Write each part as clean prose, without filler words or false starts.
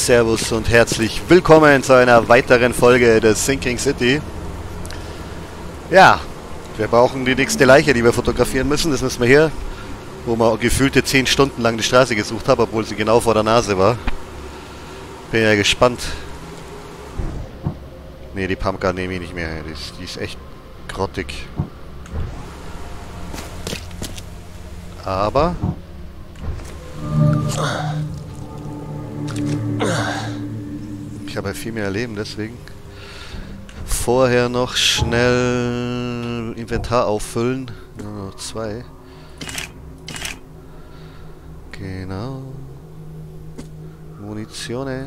Servus und herzlich willkommen zu einer weiteren Folge des Sinking City. Ja, wir brauchen die nächste Leiche, die wir fotografieren müssen. Das müssen wir hier, wo wir gefühlte 10 Stunden lang die Straße gesucht haben, obwohl sie genau vor der Nase war. Bin ja gespannt. Ne, die Pumpgun nehme ich nicht mehr. Die ist echt grottig. Aber... ich habe ja viel mehr Leben, deswegen. Vorher noch schnell Inventar auffüllen. Nur noch 2. Genau. Munition.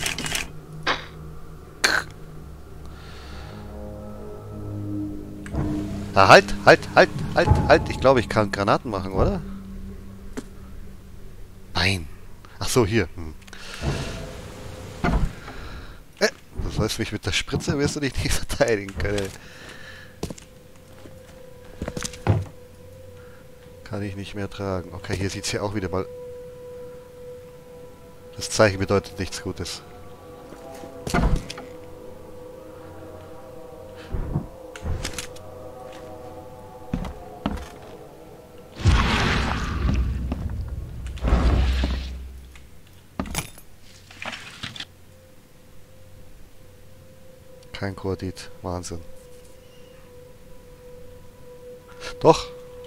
Ah, halt! Ich glaube, ich kann Granaten machen, oder? Nein. Ach so, hier. Du sollst mich mit der Spritze, wirst du dich nicht verteidigen können. Kann ich nicht mehr tragen. Okay, hier sieht es ja auch wieder mal... das Zeichen bedeutet nichts Gutes. Kein Koordit. Wahnsinn. Doch.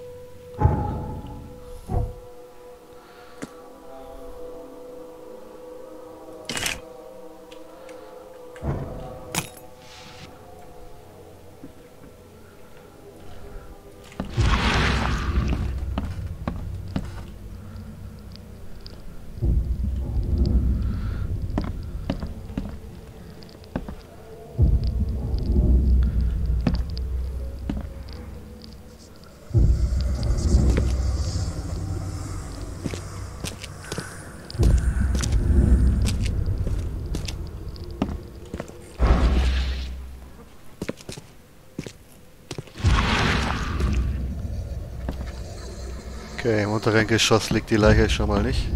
Okay, im unteren Geschoss liegt die Leiche schon mal nicht.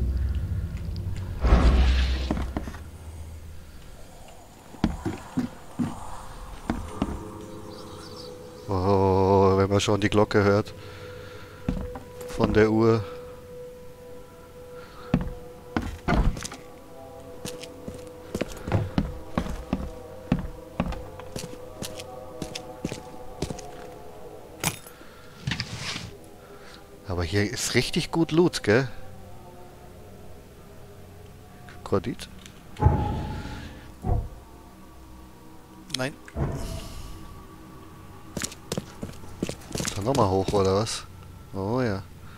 Oh, wenn man schon die Glocke hört von der Uhr. Aber hier ist richtig gut Loot, gell? Kredit? Nein. Dann nochmal hoch, oder was? Oh ja.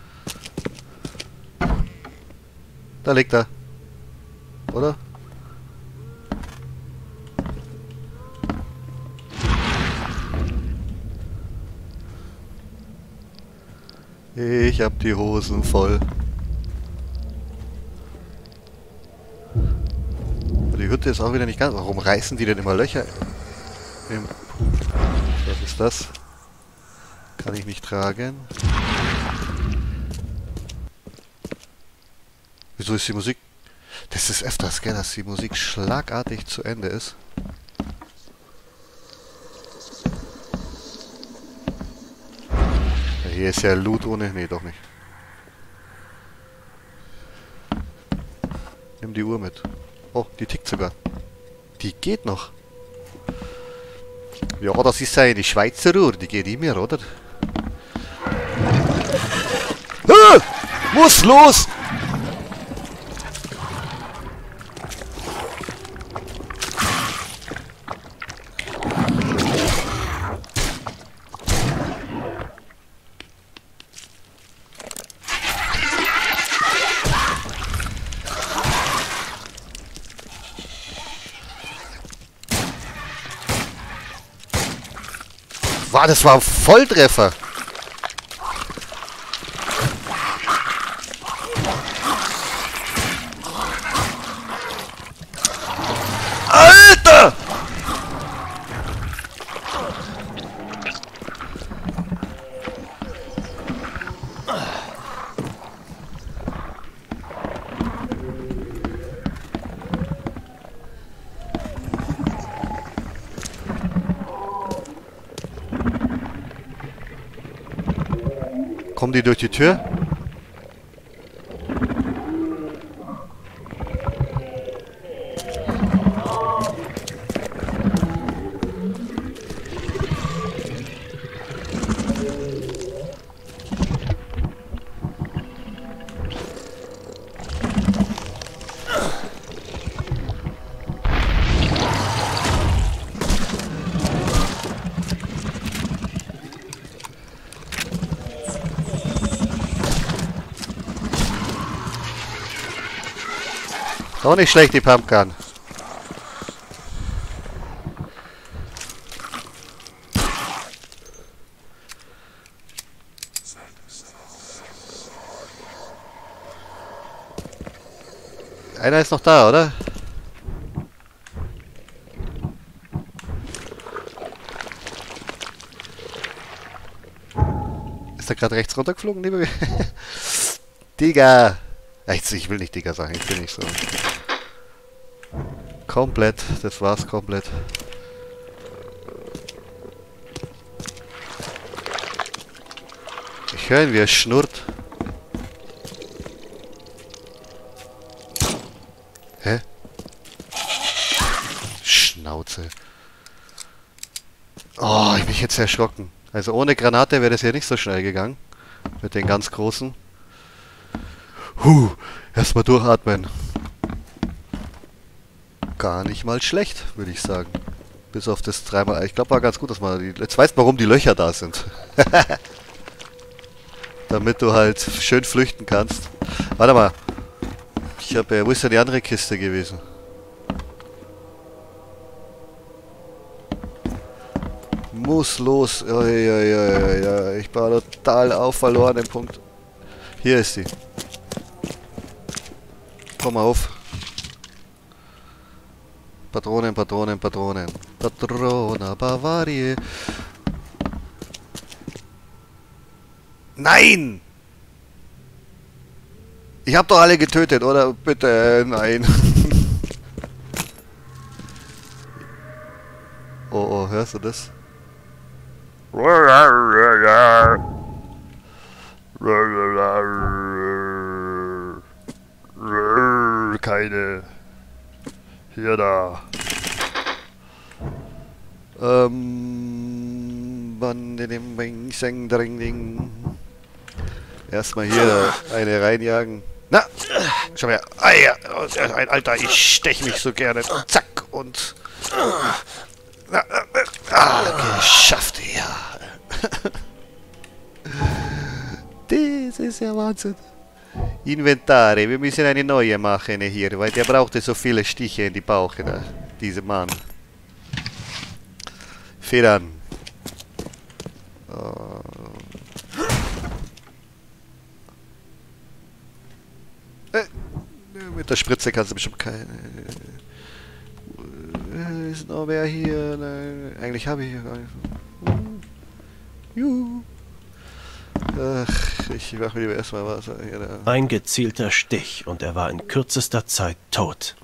Da liegt er. Oder? Ich hab die Hosen voll. Aber die Hütte ist auch wieder nicht ganz... warum reißen die denn immer Löcher? Was ist das? Kann ich nicht tragen. Wieso ist die Musik... das ist öfters, gell, dass die Musik schlagartig zu Ende ist. Hier ist ja Loot ohne... nee, doch nicht. Nimm die Uhr mit. Oh, die tickt sogar. Die geht noch. Ja, das ist eine Schweizer Uhr. Die geht immer, oder? Ah! Muss los! Wow, das war ein Volltreffer. Alter! Kommen die durch die Tür? Auch nicht schlecht, die Pumpgun. Einer ist noch da, oder? Ist er gerade rechts runtergeflogen, liebe? Digga! Ich will nicht Digga sagen, ich bin nicht so. Komplett, das war's komplett. Ich höre ihn, wie er schnurrt. Hä? Schnauze. Oh, ich bin jetzt erschrocken. Also ohne Granate wäre das ja nicht so schnell gegangen. Mit den ganz großen. Erstmal durchatmen. Gar nicht mal schlecht, würde ich sagen. Bis auf das dreimal. Ich glaube, war ganz gut, dass man die. Jetzt weißt du, warum die Löcher da sind. Damit du halt schön flüchten kannst. Warte mal. Ich habe. Wo ist denn die andere Kiste gewesen? Muss los. Ich war total auf verlorenen Punkt. Hier ist sie. Komm mal auf. Patronen, Patronen, Patronen. Patrona Bavaria. Nein! Ich hab doch alle getötet, oder? Bitte, nein. Oh, hörst du das? Keine. Hier da. Erstmal hier eine reinjagen. Na! Schau her. Alter, ich stech mich so gerne. Zack und. Geschafft, ja. Das ist ja Wahnsinn. Inventare, wir müssen eine neue machen hier, weil der brauchte so viele Stiche in die Bauche da, diese Mann. Federn. Mit der Spritze kannst du bestimmt keine. Ist noch wer hier? Nein, eigentlich habe ich hier gar nicht. Juhu. Ach, ich mache lieber erstmal Wasser. Hier, da. Ein gezielter Stich und er war in kürzester Zeit tot.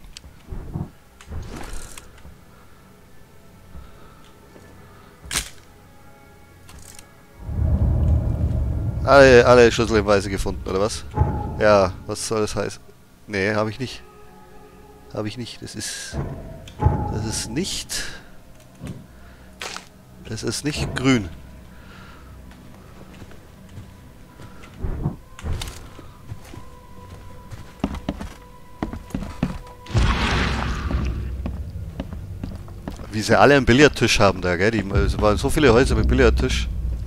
Alle Schlüssel im Weise gefunden, oder was? Ja, was soll das heißen? Nee, habe ich nicht. Habe ich nicht. Das ist nicht. Das ist nicht grün. Wie sie alle einen Billardtisch haben da, gell? Es waren so viele Häuser mit Billardtisch.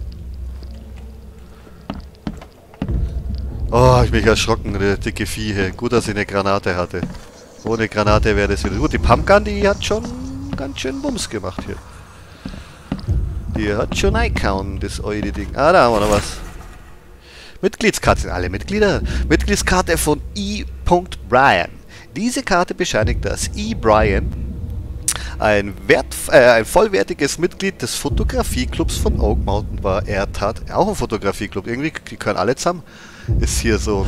Oh, ich bin erschrocken, der dicke Vieh hier. Gut, dass ich eine Granate hatte. Ohne Granate wäre das wieder gut. Die Pumpgun, die hat schon ganz schön Bums gemacht hier. Die hat schon eingehauen, das eure Ding. Ah, da haben wir noch was. Mitgliedskarte sind alle Mitglieder. Mitgliedskarte von E. Brian. Diese Karte bescheinigt, dass E. Brian ein vollwertiges Mitglied des Fotografieclubs von Oak Mountain war. Er tat auch ein Fotografieclub. Irgendwie, die können alle zusammen. Ist hier so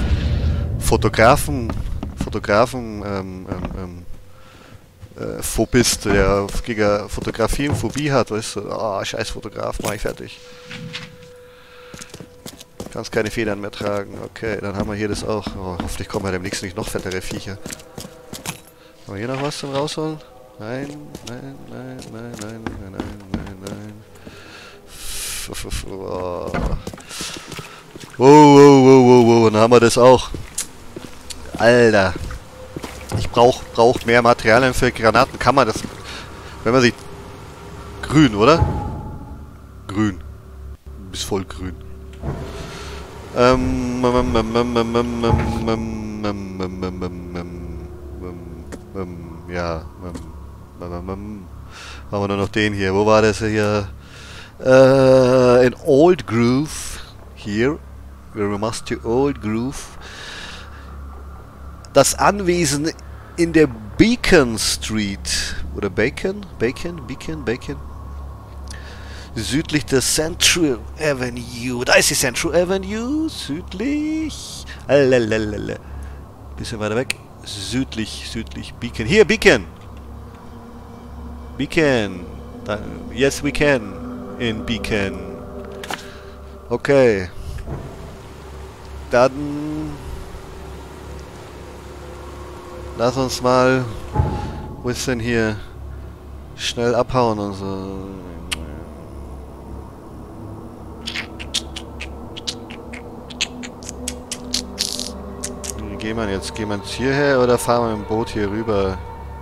Phobist, der gegen Fotografien Phobie hat, weißt du, scheiß Fotograf, mach ich fertig. Kannst keine Federn mehr tragen. Okay, dann haben wir hier das auch. Oh, hoffentlich kommen wir demnächst nicht noch fettere Viecher. Haben wir hier noch was zum Rausholen? Nein, nein, nein, nein, nein, nein, nein, nein, nein. Wow, wow, wow, wow, wow. Und dann haben wir das auch. Alter. Ich brauch mehr Materialien für Granaten. Kann man das... Wenn man sieht... Grün, oder? Grün. Du bist voll grün. Ja. Haben wir nur noch den hier. Wo war das hier? In Old Groove. Here. We must to Old Groove. Das Anwesen in der Beacon Street. Oder Beacon? Südlich der Central Avenue. Da ist die Central Avenue. Südlich. Bisschen weiter weg. Südlich. Beacon. Hier, Beacon. Yes, we can. In Beacon. Okay. Dann... Lass uns mal... Wo ist denn hier? Schnell abhauen und so. Wie gehen wir jetzt? Gehen wir jetzt hierher oder fahren wir im Boot hier rüber?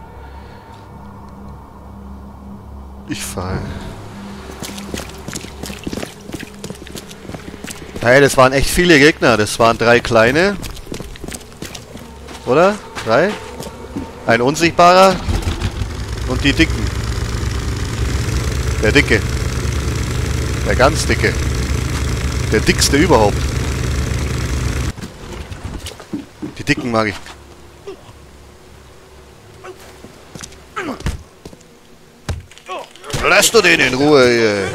Ich fahre. Hey, das waren echt viele Gegner. Das waren 3 kleine. Oder? 3? Ein unsichtbarer. Und die Dicken. Der Dicke. Der ganz Dicke. Der dickste überhaupt. Die Dicken mag ich. Lass du den in Ruhe hier.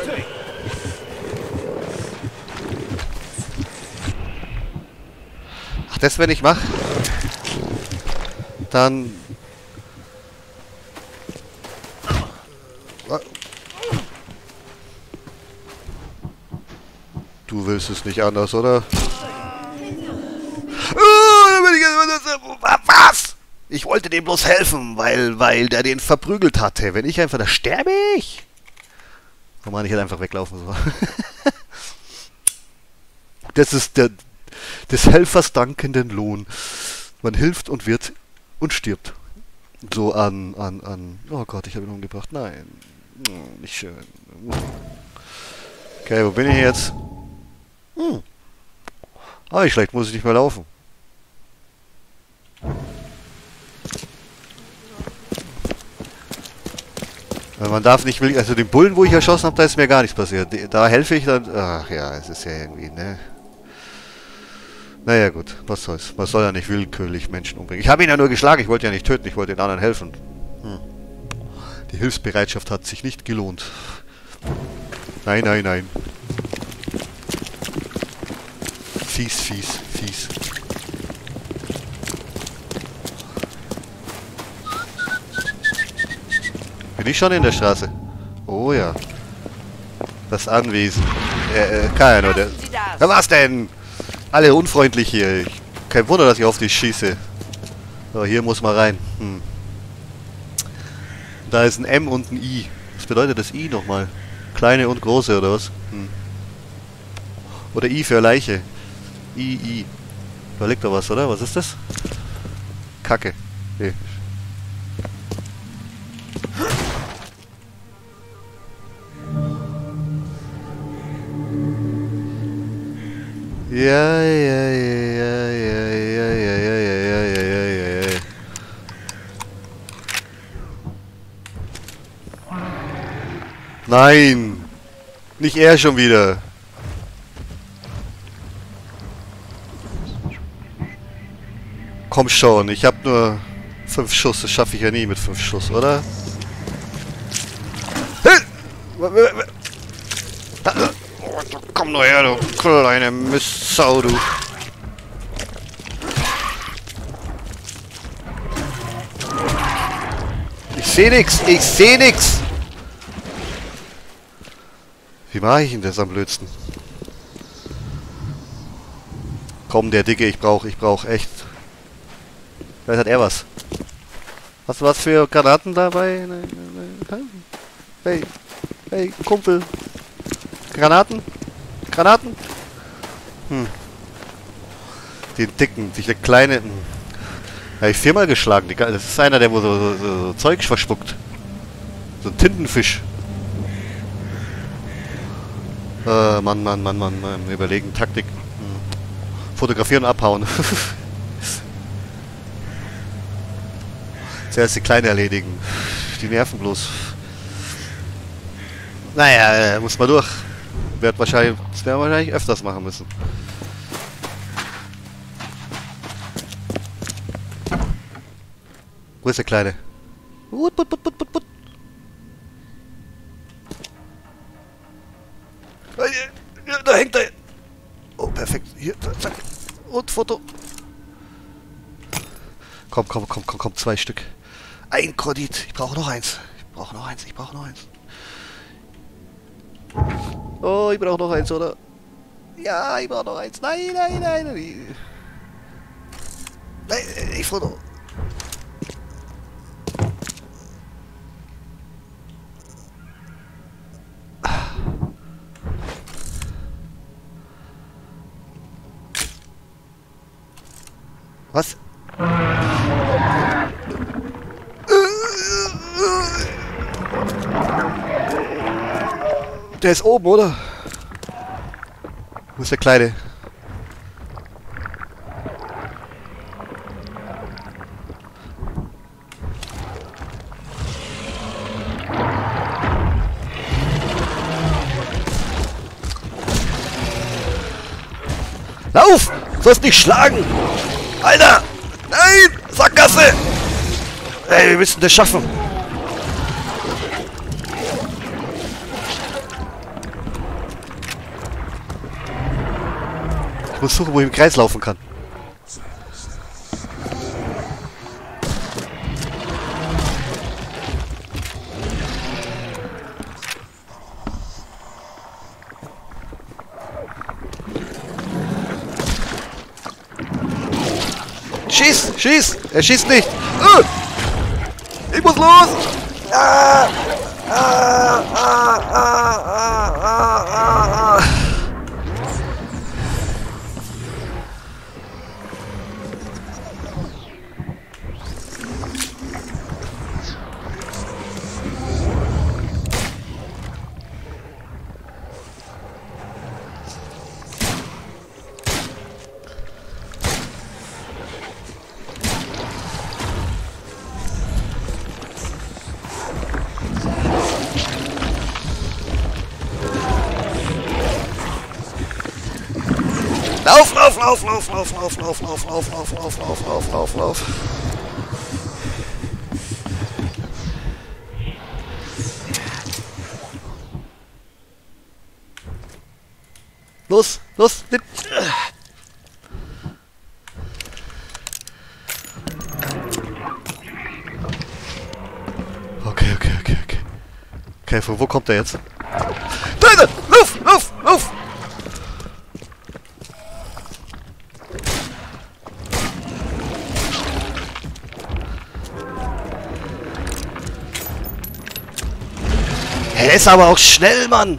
Ach, das wenn ich mache, dann... Du willst es nicht anders, oder? Was? Ich wollte dem bloß helfen, weil der den verprügelt hatte. Wenn ich einfach... Da sterbe ich! Oh Mann, ich hätte einfach weglaufen sollen. Das ist des Helfers dankenden Lohn. Man hilft und wird und stirbt. So an... Oh Gott, ich habe ihn umgebracht. Nein. Nicht schön. Okay, wo bin ich jetzt? Ah, schlecht, muss ich nicht mehr laufen. Weil man darf nicht... Also den Bullen, wo ich erschossen habe, da ist mir gar nichts passiert. Da helfe ich dann... Ach ja, es ist ja irgendwie, ne? Naja gut, was soll's. Man soll ja nicht willkürlich Menschen umbringen. Ich habe ihn ja nur geschlagen, ich wollte ja nicht töten, ich wollte den anderen helfen. Die Hilfsbereitschaft hat sich nicht gelohnt. Nein, nein, nein. Fies, fies, fies. Bin ich schon in der Straße? Oh ja. Das Anwesen. Keiner, oder? Ja, was denn? Alle unfreundlich hier. Kein Wunder, dass ich auf dich schieße. So, hier muss man rein. Da ist ein M und ein I. Was bedeutet das I nochmal? Kleine und große, oder was? Oder I für Leiche. I. Da liegt doch was, oder? Was ist das? Kacke. Nee. Ja. Nein! Nicht er schon wieder! Komm schon, ich habe nur 5 Schuss, das schaffe ich ja nie mit 5 Schuss, oder? Komm nur her, du kleine Mistsau, du! Ich seh nix! Wie mache ich denn das am blödsten? Komm, der Dicke, ich brauch echt. Vielleicht hat er was. Hast du was für Granaten dabei? Hey, hey, Kumpel. Granaten? Granaten? Den dicken, der kleine. Habe ich 4-mal geschlagen. Das ist einer, der wo so Zeug verspuckt. So ein Tintenfisch. Mann. Wir überlegen Taktik. Fotografieren und abhauen. Zuerst die Kleine erledigen. Die nerven bloß. Naja, muss mal durch. Das werden wir wahrscheinlich öfters machen müssen. Wo ist der Kleine? Put. Da hängt er. Oh, perfekt. Hier, zack. Und Foto. Komm, 2 Stück. Ein Kredit. Ich brauche noch eins. Oh, ich brauche noch eins, oder? Ja, ich brauche noch eins. Nein. Nein, ich Foto. Was? Der ist oben, oder? Wo ist der Kleine? Lauf! Du sollst nicht schlagen! Alter! Nein! Sackgasse! Ey, wir müssen das schaffen! Ich muss suchen, wo ich im Kreis laufen kann. Schieß! Er schießt nicht! Ich muss los! Lauf! Los! Okay, von wo kommt der jetzt? Da! Lauf! Er ist aber auch schnell, Mann!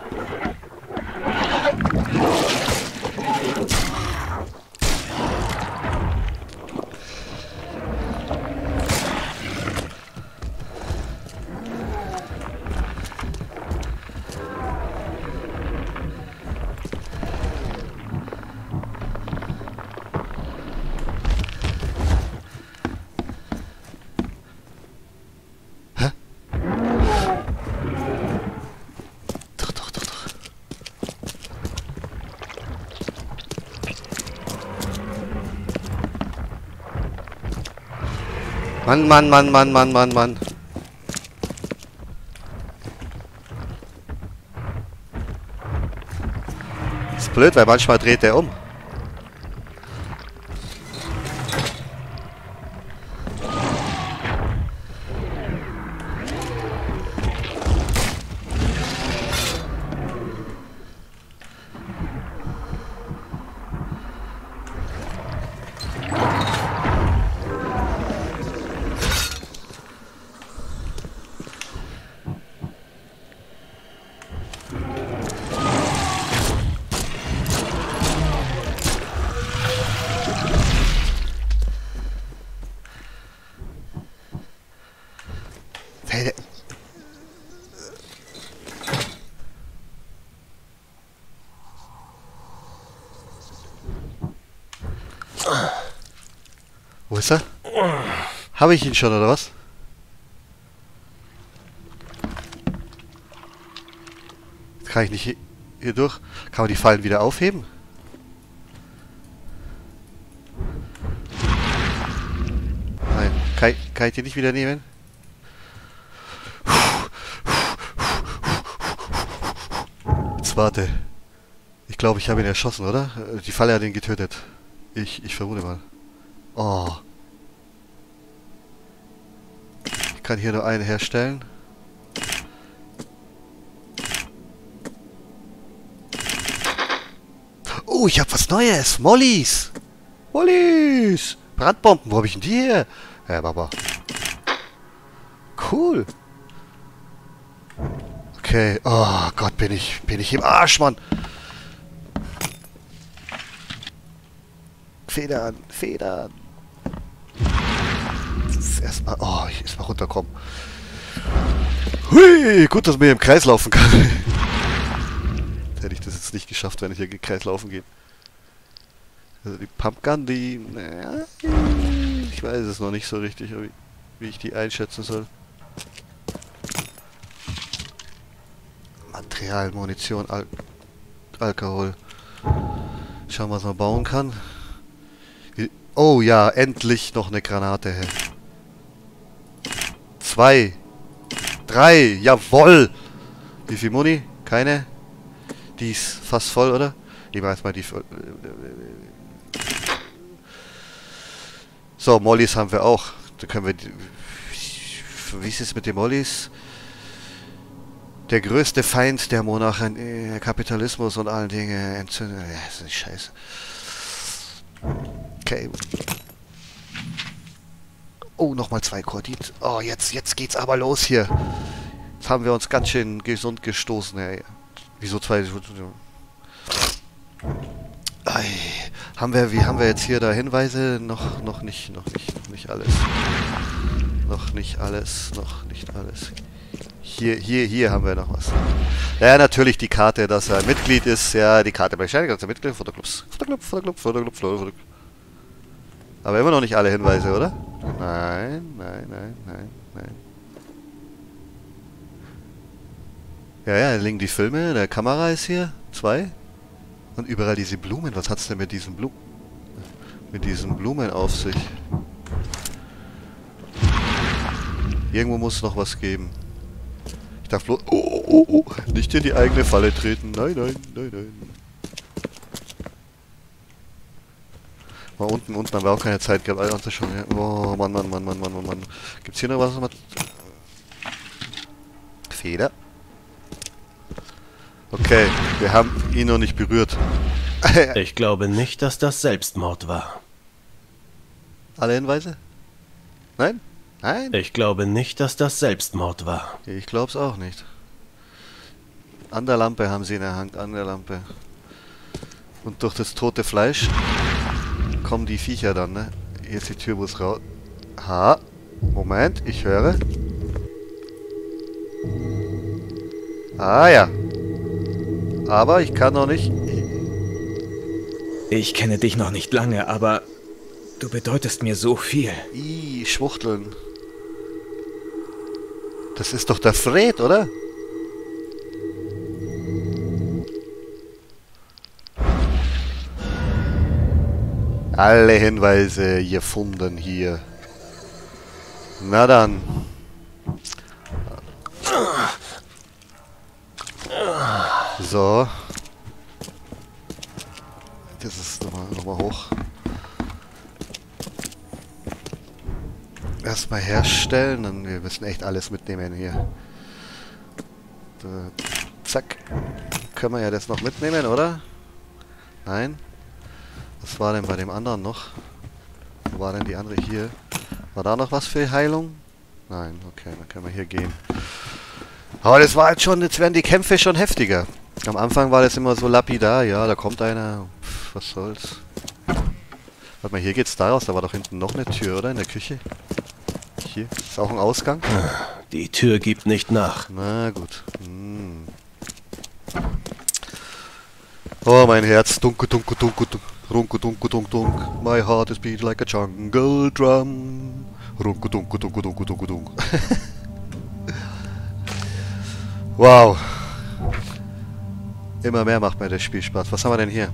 Mann. Das ist blöd, weil manchmal dreht der um. Hey, wo ist er? Habe ich ihn schon, oder was? Kann ich nicht hier durch? Kann man die Fallen wieder aufheben? Nein. Kann ich die nicht wieder nehmen? Jetzt warte. Ich glaube, ich habe ihn erschossen, oder? Die Falle hat ihn getötet. Ich vermute mal. Oh. Ich kann hier nur einen herstellen. Oh, ich habe was Neues. Mollys. Mollys. Brandbomben. Wo habe ich denn die hier? Ja, Baba. Cool. Okay. Oh Gott, bin ich im Arsch, Mann. Federn, Federn. Erstmal. Oh, ich erstmal runterkommen. Hui, gut, dass man hier im Kreis laufen kann. Hätte ich das jetzt nicht geschafft, wenn ich hier im Kreis laufen gehe. Also die Pumpgun, die... Naja, ich weiß es noch nicht so richtig, wie ich die einschätzen soll. Material, Munition, Alkohol. Schauen, was man bauen kann. Oh ja, endlich noch eine Granate. 2, 3, jawoll! Wie viel Muni? Keine? Die ist fast voll, oder? Ich mach jetzt mal die... So, Mollys haben wir auch. Da können wir... Wie ist es mit den Mollys? Der größte Feind der Monarchen, Kapitalismus und allen Dingen entzündet. Ja, das ist scheiße. Okay. Oh, nochmal 2 Kordit. Oh, jetzt geht's aber los hier. Jetzt haben wir uns ganz schön gesund gestoßen, ey. Wieso 2? Wie haben wir jetzt hier da Hinweise? Noch nicht alles. Noch nicht alles. Hier haben wir noch was. Ja, natürlich die Karte, dass er Mitglied ist. Ja, die Karte bescheinigt, dass er Mitglied Fotoclub. Aber immer noch nicht alle Hinweise, oder? Nein. Ja, da liegen die Filme, der Kamera ist hier. 2. Und überall diese Blumen. Was hat's denn mit diesen Blumen auf sich? Irgendwo muss es noch was geben. Ich darf bloß... Oh. Nicht in die eigene Falle treten. Nein. Mal unten haben wir auch keine Zeit gehabt. Alter, schon. Oh, Mann. Gibt's hier noch was? Feder. Okay, wir haben ihn noch nicht berührt. Ich glaube nicht, dass das Selbstmord war. Alle Hinweise? Nein? Ich glaube nicht, dass das Selbstmord war. Ich glaub's auch nicht. An der Lampe haben sie in der Hand, an der Lampe. Und durch das tote Fleisch kommen die Viecher dann, ne? Hier ist die Tür, wo es raus... Moment, ich höre. Ah ja. Aber ich kann noch nicht... Ich kenne dich noch nicht lange, aber du bedeutest mir so viel. Schwuchteln. Das ist doch der Fred, oder? Alle Hinweise gefunden hier. Na dann. So. Das ist nochmal hoch. Erstmal herstellen, dann wir müssen echt alles mitnehmen hier. Zack. Können wir ja das noch mitnehmen, oder? Nein. Was war denn bei dem anderen noch? Wo war denn die andere hier? War da noch was für Heilung? Nein, okay, dann können wir hier gehen. Aber das war jetzt werden die Kämpfe schon heftiger. Am Anfang war das immer so lapidar, ja, da kommt einer. Pff, was soll's. Warte mal, hier geht's da raus, da war doch hinten noch eine Tür, oder? In der Küche. Hier, ist auch ein Ausgang. Die Tür gibt nicht nach. Na gut. Oh, mein Herz. Dunkel, dunkel, dunkel, dunkel, dunkel, dunkel, dunkel. My heart is beat like a jungle drum. Dunkel, dunkel, dunkel, dunkel, dunkel, dunkel. Wow. Immer mehr macht mir das Spiel Spaß. Was haben wir denn hier?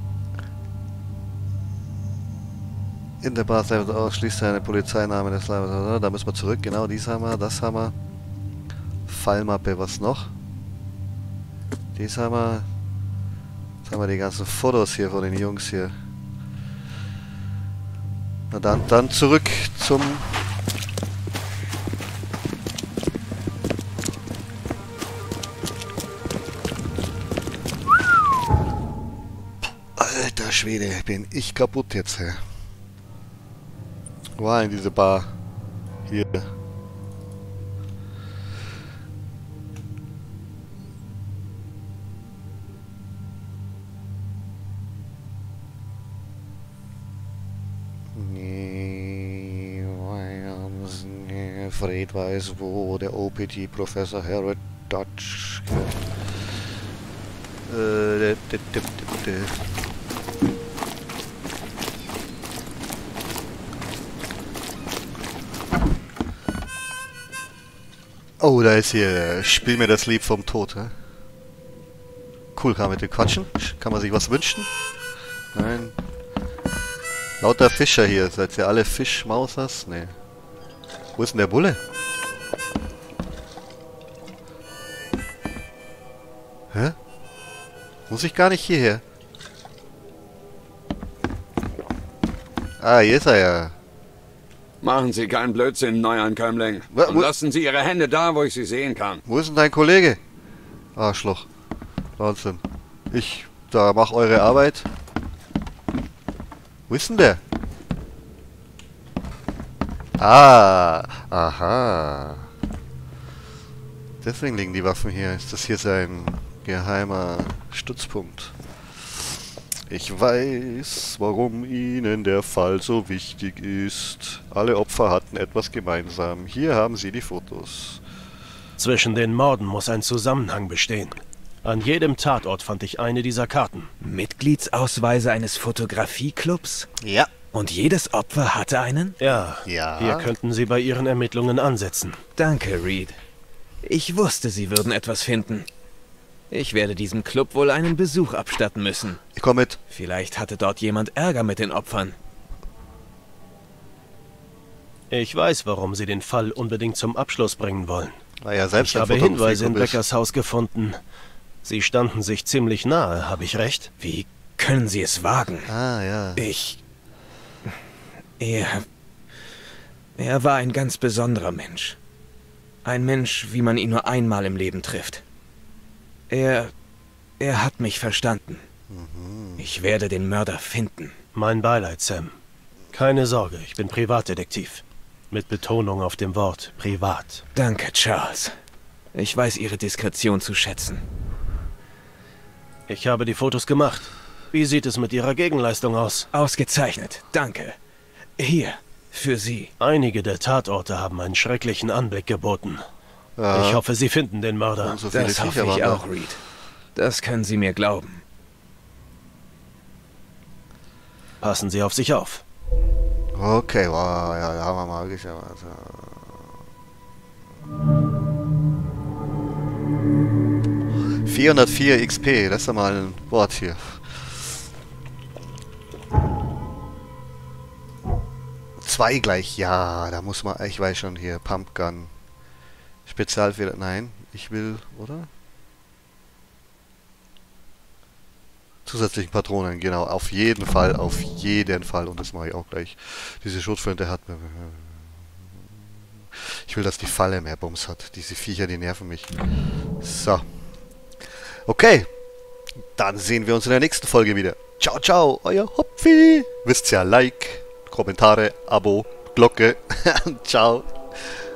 In der Bar ausschließt eine Polizeiname des Leibes. Da müssen wir zurück. Genau, dies haben wir, das haben wir. Fallmappe, was noch? Dies haben wir. Jetzt haben wir die ganzen Fotos hier von den Jungs hier. Na dann zurück zum... Alter Schwede, bin ich kaputt jetzt, hä? War in diese Bar. Hier. Fred weiß, wo der OPT Professor Harold Dodge. Oh, da ist hier. Spiel mir das Lied vom Tod, hä? Cool, kann man mit dem quatschen? Kann man sich was wünschen? Nein. Lauter Fischer hier. Seid ihr alle Fischmausers? Nee. Wo ist denn der Bulle? Hä? Muss ich gar nicht hierher? Ah, hier ist er ja. Machen Sie keinen Blödsinn, Neuankömmling. Und lassen Sie Ihre Hände da, wo ich sie sehen kann. Wo ist denn dein Kollege? Arschloch. Wahnsinn. Ich mach eure Arbeit. Wo ist denn der? Ah, aha. Deswegen liegen die Waffen hier. Ist das hier sein geheimer Stützpunkt? Ich weiß, warum Ihnen der Fall so wichtig ist. Alle Opfer hatten etwas gemeinsam. Hier haben Sie die Fotos. Zwischen den Morden muss ein Zusammenhang bestehen. An jedem Tatort fand ich eine dieser Karten. Mitgliedsausweise eines Fotografieclubs? Ja. Und jedes Opfer hatte einen? Ja. Ja. Hier könnten Sie bei Ihren Ermittlungen ansetzen. Danke, Reed. Ich wusste, Sie würden etwas finden. Ich werde diesem Club wohl einen Besuch abstatten müssen. Ich komme mit. Vielleicht hatte dort jemand Ärger mit den Opfern. Ich weiß, warum Sie den Fall unbedingt zum Abschluss bringen wollen. War ja selbst Ich habe Hinweise in Beckers Haus gefunden. Sie standen sich ziemlich nahe, habe ich recht? Wie können Sie es wagen? Ah, ja. Er war ein ganz besonderer Mensch. Ein Mensch, wie man ihn nur einmal im Leben trifft. Er hat mich verstanden. Ich werde den Mörder finden. Mein Beileid, Sam. Keine Sorge, ich bin Privatdetektiv. Mit Betonung auf dem Wort privat. Danke, Charles. Ich weiß Ihre Diskretion zu schätzen. Ich habe die Fotos gemacht. Wie sieht es mit Ihrer Gegenleistung aus? Ausgezeichnet, danke. Hier, für Sie. Einige der Tatorte haben einen schrecklichen Anblick geboten. Ja. Ich hoffe, Sie finden den Mörder. So viele Das hoffe Viecher ich waren auch, Reed. Das können Sie mir glauben. Passen Sie auf sich auf. da. Okay, wow, ja, da haben wir mal geschaut. 404 XP, das ist ja mal ein Wort hier. Zwei gleich, ja, da muss man, ich weiß schon hier, Pumpgun. Spezialfehler, nein, ich will, oder? Zusätzlichen Patronen, genau, auf jeden Fall, und das mache ich auch gleich. Diese Schrotflinte hat mir... Ich will, dass die Falle mehr Bums hat. Diese Viecher, die nerven mich. So. Okay. Dann sehen wir uns in der nächsten Folge wieder. Ciao, ciao, euer Hopfi. Wisst ja, Like, Kommentare, Abo, Glocke. Ciao.